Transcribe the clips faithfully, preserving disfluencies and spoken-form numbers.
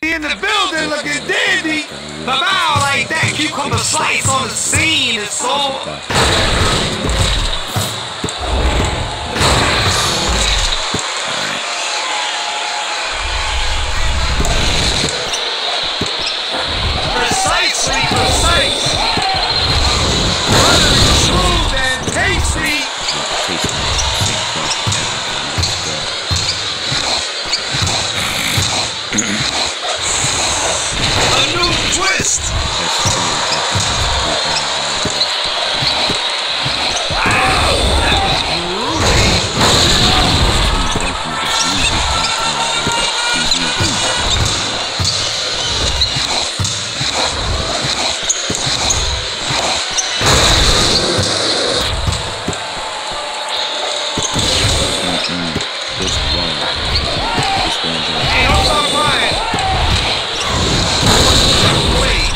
in the building looking dandy. But bow like that, cucumber slice on the scene is so. Precisely precise. Buttery, smooth, and tasty. A new twist. Wow, that was groovy. Hey, don't stop crying. Wait.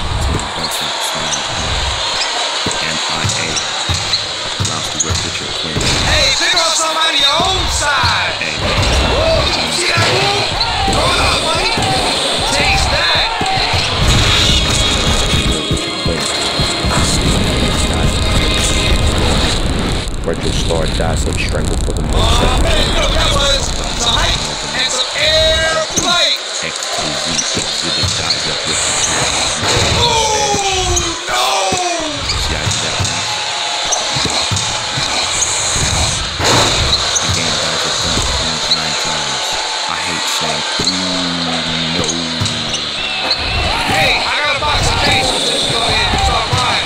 Hey, pick on somebody your own side. Woo, see that move? Throw it up, buddy. Taste that. Retro star dies like strangled for the most. Oh man, you know that was some hype and some airplay. Oh no! Hey, I got a box of cases. Just go ahead and start crying.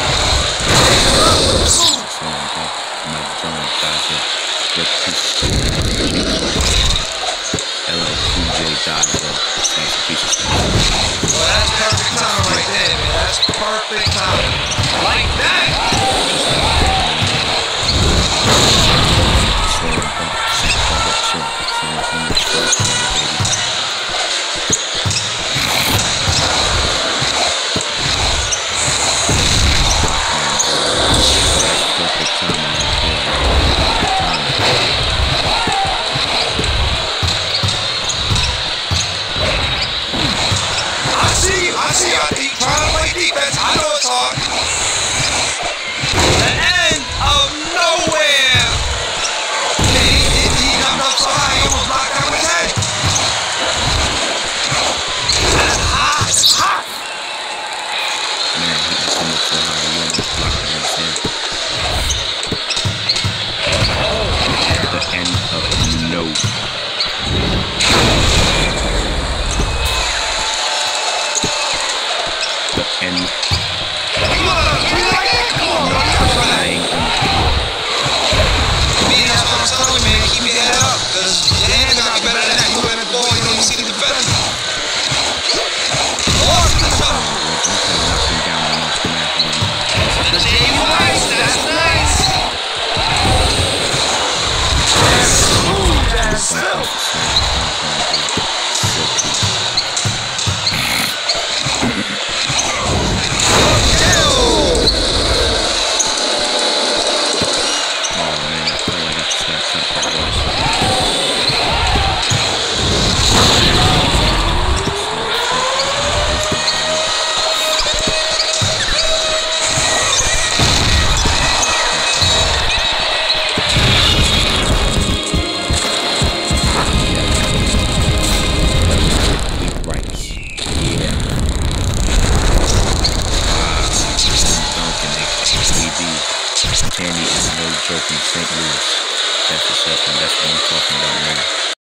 Well, that's perfect timing right there, man. That's perfect timing. Like that. I see, I see y'all trying to play defense. I know it's hard. The end of nowhere. He, he, he jumped up so high, he almost blocked out his head. That's hot, it's hot. Man, he just went so high, he almost blocked out his head. The end of no. The end. Come on, we like that. Come on, man. Me, that's what I'm telling you, man. Keep your head up, because your hand got better than that. You win the ball, you don't even see the defense. Lost the top. The Jamie Rice, that's nice. That's smooth as silk. Tandy is no joke in Saint Louis. That's the second. That's what I'm talking about now.